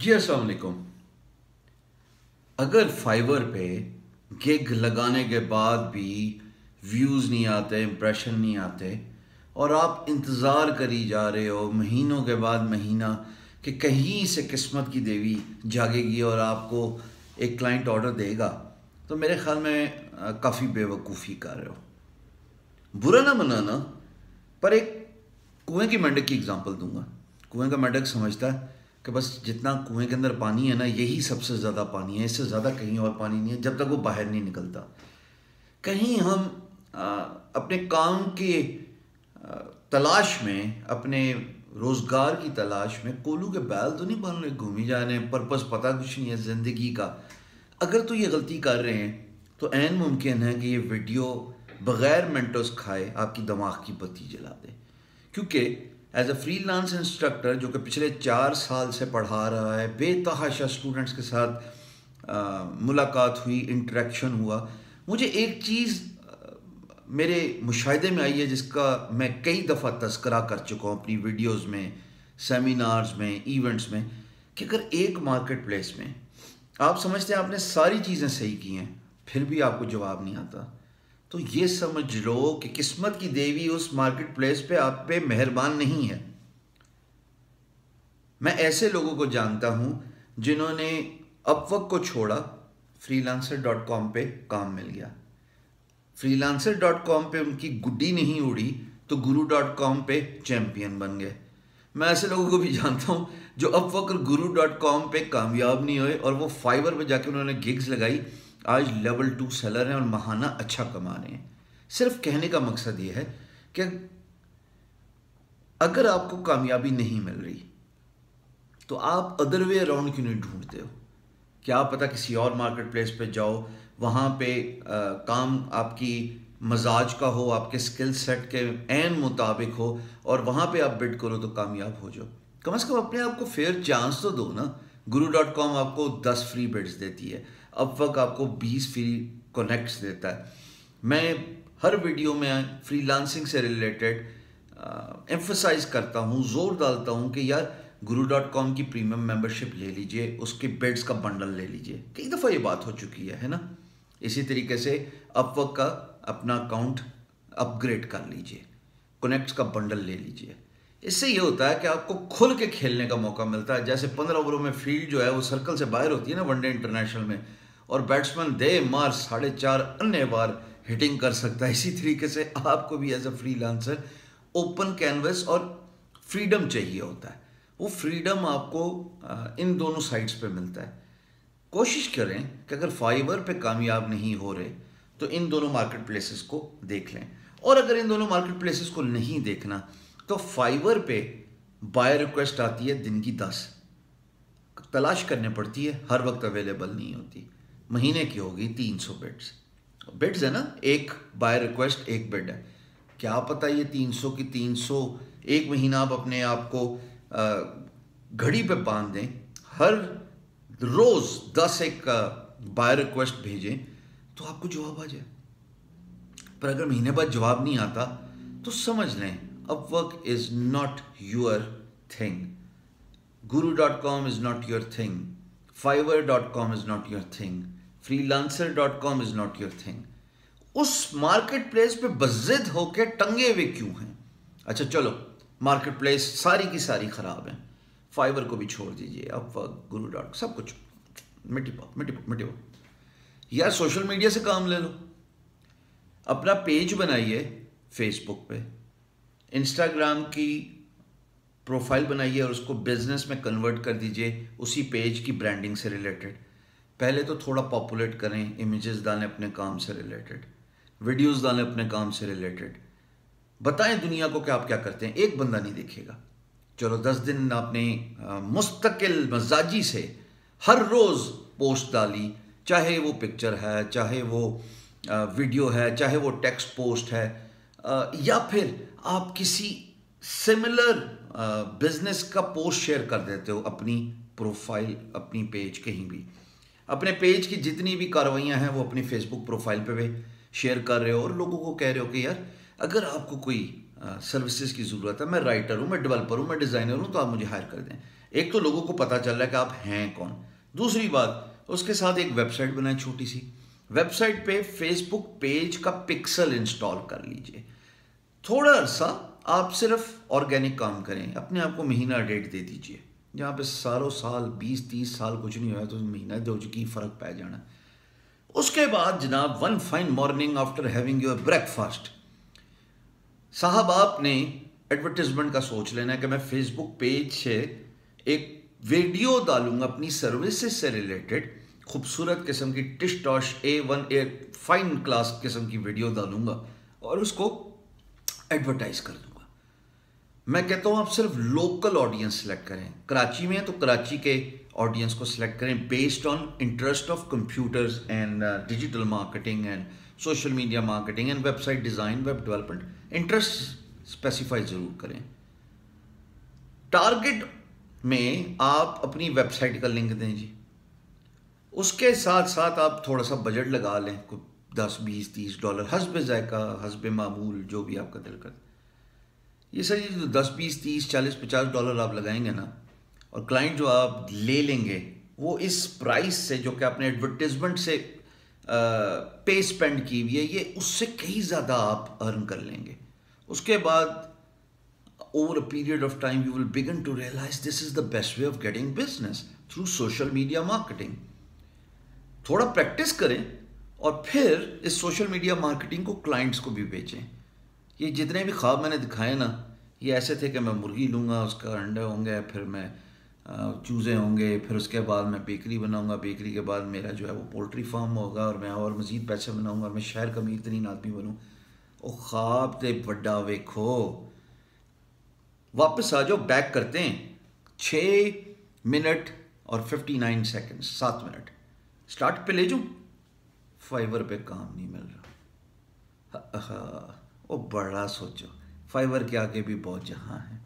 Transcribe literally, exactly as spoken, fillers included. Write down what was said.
जी अस्सलाम वालेकुम। अगर फाइवर पे गिग लगाने के बाद भी व्यूज़ नहीं आते, इम्प्रेशन नहीं आते और आप इंतज़ार करी जा रहे हो महीनों के बाद महीना कि कहीं से किस्मत की देवी जागेगी और आपको एक क्लाइंट ऑर्डर देगा, तो मेरे ख्याल में काफ़ी बेवकूफ़ी कर रहे हो। बुरा ना मनाना, पर एक कुएं की मेंढक की एग्जांपल दूंगा। कुएं का मेंढक समझता है कि बस जितना कुएं के अंदर पानी है ना, यही सबसे ज़्यादा पानी है, इससे ज़्यादा कहीं और पानी नहीं है, जब तक वो बाहर नहीं निकलता। कहीं हम आ, अपने काम के आ, तलाश में, अपने रोज़गार की तलाश में कोलू के बैल तो नहीं बन रहे, घूमी जा रहे हैं, पर्पस पता कुछ नहीं है ज़िंदगी का। अगर तो ये गलती कर रहे हैं तो ऐन मुमकिन है कि ये वीडियो बग़ैर मेंटोस खाए आपकी दिमाग की बत्ती जला दे, क्योंकि एज अ फ्रीलांस इंस्ट्रक्टर जो कि पिछले चार साल से पढ़ा रहा है, बेतहाशा स्टूडेंट्स के साथ आ, मुलाकात हुई, इंटरेक्शन हुआ, मुझे एक चीज़ मेरे मुशाहिदे में आई है जिसका मैं कई दफ़ा तज़किरा कर चुका हूँ अपनी वीडियोज़ में, सेमिनार्स में, इवेंट्स में, कि अगर एक मार्केट प्लेस में आप समझते हैं आपने सारी चीज़ें सही की हैं फिर भी आपको जवाब नहीं आता, तो ये समझ लो कि किस्मत की देवी उस मार्केट प्लेस पे आप पे मेहरबान नहीं है। मैं ऐसे लोगों को जानता हूं जिन्होंने अपवर्क को छोड़ा, फ्रीलांसर डॉट कॉम पे काम मिल गया। फ्रीलांसर डॉट कॉम पे उनकी गुड्डी नहीं उड़ी तो गुरु डॉट कॉम पे चैंपियन बन गए। मैं ऐसे लोगों को भी जानता हूं जो अपवर्क और गुरु डॉट कॉम पे कामयाब नहीं हुए और वो फाइवर पे जाके उन्होंने गिग्स लगाई, आज लेवल टू सेलर हैं और महाना अच्छा कमा रहे हैं। सिर्फ कहने का मकसद ये है कि अगर आपको कामयाबी नहीं मिल रही तो आप अदर वे अराउंड क्यों नहीं ढूंढते हो? क्या पता किसी और मार्केट प्लेस पे जाओ, वहाँ पे आ, काम आपकी मजाज का हो, आपके स्किल सेट के एन मुताबिक हो और वहाँ पे आप बिड करो तो कामयाब हो जाओ। कम से कम अपने आप को फेयर चांस तो दो ना। गुरु डॉट कॉम आपको दस फ्री बिड्स देती है, अपवर्क आपको बीस फ्री कनेक्ट्स देता है। मैं हर वीडियो में फ्रीलांसिंग से रिलेटेड एम्फसाइज करता हूँ, जोर डालता हूँ कि यार गुरु डॉट कॉम की प्रीमियम मेंबरशिप ले लीजिए, उसके बिड्स का बंडल ले लीजिए। कई दफ़ा ये बात हो चुकी है है ना। इसी तरीके से अपवर्क का अपना अकाउंट अपग्रेड कर लीजिए, कनेक्ट्स का बंडल ले लीजिए। इससे ये होता है कि आपको खुल के खेलने का मौका मिलता है। जैसे पंद्रह ओवरों में फील्ड जो है वो सर्कल से बाहर होती है ना वनडे इंटरनेशनल में, और बैट्समैन दे मार साढ़े चार अन्य बार हिटिंग कर सकता है। इसी तरीके से आपको भी as a freelancer open canvas और फ्रीडम चाहिए होता है। वो फ्रीडम आपको इन दोनों साइड्स पे मिलता है। कोशिश करें कि अगर फाइवर पे कामयाब नहीं हो रहे तो इन दोनों मार्केट प्लेसेस को देख लें, और अगर इन दोनों मार्केट प्लेसेस को नहीं देखना तो फाइवर पे बाय रिक्वेस्ट आती है दिन की दस, तलाश करने पड़ती है, हर वक्त अवेलेबल नहीं होती। महीने की होगी तीन सौ बिड्स बिड्स है ना, एक बाय रिक्वेस्ट एक बिड है। क्या पता ये तीन सौ की तीन सौ एक महीना आप अपने आप को घड़ी पे बांध दें, हर रोज दस एक बाय रिक्वेस्ट भेजें तो आपको जवाब आ जाए। पर अगर महीने बाद जवाब नहीं आता तो समझ लें Upwork is not your thing, Guru dot com is not your thing, Fiverr dot com is not your thing, Freelancer dot com is not your thing. उस मार्केट प्लेस पे बज़िद होके टंगे हुए क्यों हैं? अच्छा चलो, मार्केट प्लेस सारी की सारी खराब है, फाइवर को भी छोड़ दीजिए, अपवर्क, गुरु डॉट, सब कुछ मिट्टी पाओ मिट्टी पाओ मिट्टी पाओ। यार सोशल मीडिया से काम ले लो, अपना पेज बनाइए फेसबुक पे, इंस्टाग्राम की प्रोफाइल बनाइए और उसको बिजनेस में कन्वर्ट कर दीजिए उसी पेज की ब्रांडिंग से रिलेटेड। पहले तो थोड़ा पॉपुलेट करें, इमेजेस डालें अपने काम से रिलेटेड, वीडियोस डालें अपने काम से रिलेटेड, बताएं दुनिया को कि आप क्या करते हैं। एक बंदा नहीं देखेगा, चलो दस दिन आपने मुस्तकिल मजाजी से हर रोज़ पोस्ट डाली, चाहे वो पिक्चर है, चाहे वो वीडियो है, चाहे वो टेक्स्ट पोस्ट है, या फिर आप किसी सिमिलर बिजनेस का पोस्ट शेयर कर देते हो अपनी प्रोफाइल, अपनी पेज, कहीं भी अपने पेज की जितनी भी कार्रवाइयाँ हैं वो अपनी फेसबुक प्रोफाइल पे भी शेयर कर रहे हो और लोगों को कह रहे हो कि यार अगर आपको कोई सर्विसेज की ज़रूरत है, मैं राइटर हूँ, मैं डेवलपर हूँ, मैं डिज़ाइनर हूँ, तो आप मुझे हायर कर दें। एक तो लोगों को पता चल रहा है कि आप हैं कौन। दूसरी बात, उसके साथ एक वेबसाइट बनाए छोटी सी। वेबसाइट पे फेसबुक पेज का पिक्सल इंस्टॉल कर लीजिए। थोड़ा अरसा आप सिर्फ ऑर्गेनिक काम करें, अपने आप को महीना डेट दे दीजिए। जहाँ पे सालों साल बीस तीस साल कुछ नहीं हुआ तो महीना दो की फ़र्क पै जाना। उसके बाद जनाब one fine morning after having your breakfast, साहब आपने एडवर्टीजमेंट का सोच लेना है कि मैं फेसबुक पेज से एक वीडियो डालूंगा अपनी सर्विसेज से रिलेटेड, खूबसूरत किस्म की tish tosh A one a fine class किस्म की वीडियो डालूंगा और उसको एडवर्टाइज कर दूंगा। मैं कहता हूं आप सिर्फ लोकल ऑडियंस सेलेक्ट करें। कराची में है तो कराची के ऑडियंस को सिलेक्ट करें based on interest of computers and digital marketing and social media marketing and website design, web development. Interest specify ज़रूर करें। टारगेट में आप अपनी वेबसाइट का लिंक दें जी। उसके साथ साथ आप थोड़ा सा बजट लगा लें, कुछ दस बीस तीस डॉलर हस्ब ज़ायका हस्ब मामूल जो भी आपका दिल कर। ये सर ये जो दस बीस तीस चालीस पचास डॉलर आप लगाएंगे ना, और क्लाइंट जो आप ले लेंगे वो इस प्राइस से जो कि आपने एडवर्टीजमेंट से पे स्पेंड की हुई है, ये उससे कहीं ज़्यादा आप अर्न कर लेंगे। उसके बाद over a period of time you will begin to realize this is the best way of getting business through social media marketing। थोड़ा प्रैक्टिस करें और फिर इस सोशल मीडिया मार्केटिंग को क्लाइंट्स को भी बेचें। ये जितने भी ख्वाब मैंने दिखाए ना, ये ऐसे थे कि मैं मुर्गी लूँगा, उसका अंडे होंगे, फिर मैं चूज़े होंगे, फिर उसके बाद मैं बेकरी बनाऊँगा, बेकरी के बाद मेरा जो है वो पोल्ट्री फार्म होगा और मैं और मज़ीद पैसे बनाऊँगा और मैं शहर का अमीर तरीन आदमी बनूँ। ओ ख्वाब ते बड़ा वेखो। वापस आ जाओ, बैक करते हैं। छः मिनट और फिफ्टी नाइन सेकेंड, सात मिनट स्टार्ट पे ले जाऊँ। फाइवर पे काम नहीं मिल रहा। हाँ, वो बड़ा सोचो, फाइवर के आगे भी बहुत जहाँ है।